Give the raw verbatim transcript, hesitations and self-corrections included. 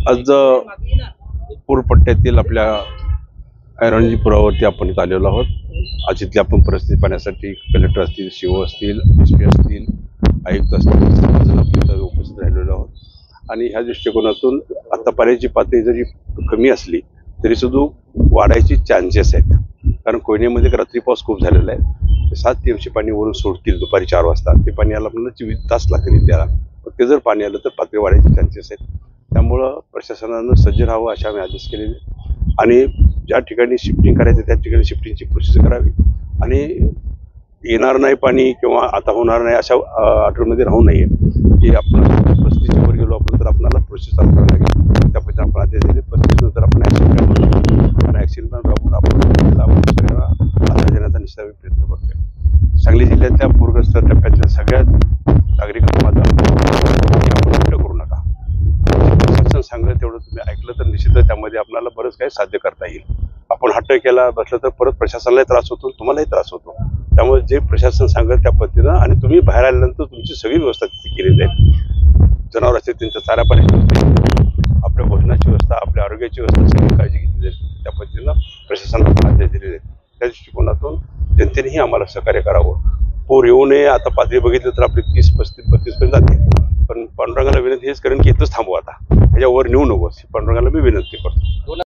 आज पूरपट्ट्यातील आपल्या रणजीपुरावरती आपण इथं आलेलो आहोत। आज इथली आपण परिस्थिती पाहण्यासाठी कलेक्टर असतील, शिव असतील, एस पी असतील, आयुक्त असतील, सर्वजण आपण इथं उपस्थित राहिलेलो आहोत। आणि ह्या दृष्टिकोनातून आता पाण्याची पातळी जरी कमी असली तरी सुद्धा वाढायची चान्सेस आहेत, कारण कोयनेमध्ये रात्री पाऊस खूप झालेला आहे। सात टीएमसी पाणी वरून सोडतील दुपारी चार वाजता, ते पाणी आलं म्हणून चोवीस तास लागतील त्याला, ते जर पाणी आलं तर पातळी वाढायचे चान्सेस आहेत। त्यामुळं प्रशासनानं सज्ज राहावं असे आम्ही आदेश केलेले आणि ज्या ठिकाणी शिफ्टिंग करायचं त्या ठिकाणी शिफ्टिंगची प्रोसेस करावी आणि येणार नाही पाणी किंवा आता होणार नाही अशा आठवड्यामध्ये राहू नये की आपण पस्तीसच्या वर गेलो आपण तर आपल्याला प्रोसेस चालू करावी लागेल। त्या पद्धतीने आपण आदेश दिले। पस्तीस नंतर आपण ॲक्शन प्लॅन बनवतो आणि ॲक्शन प्लॅन राबवून आपण त्याला आपण सगळ्यांना आधार देण्याचा निश्चित प्रयत्न करतोय। सांगली जिल्ह्यातल्या पूरग्रस्त टप्प्यातल्या सगळ्या नागरिकांना माझा आपण हट्ट करू नका। प्रशासन सांगलं तेवढं तुम्ही ऐकलं तर निश्चितच त्यामध्ये आपल्याला बरंच काही साध्य करता येईल। आपण हट्ट केला बसलं तर परत प्रशासनालाही त्रास होतो, तुम्हालाही त्रास होतो। त्यामुळे जे प्रशासन सांगेल त्या पद्धतीनं आणि तुम्ही बाहेर आल्यानंतर तुमची सगळी व्यवस्था तिथे केली जाईल। जनावर असतील त्यांच्या चारा पाण्याची, आपल्या भोजनाची व्यवस्था, आपल्या आरोग्याची व्यवस्था सगळी काळजी घेतली जाईल। त्या पद्धतीनं प्रशासनाला आदेश दिले जाईल। त्या दृष्टिकोनातून जनतेनेही आम्हाला सहकार्य करावं। पूर येऊ नये, आता पातळी बघितलं तर आपली तीस पस्तीस बत्तीस पर्यंत जाते, पण पांडुरंगाला विनंती हेच करेन की इथंच थांबू, आता ह्याच्यावर नेऊ नकोस, पांडुरंगाला मी विनंती करतो।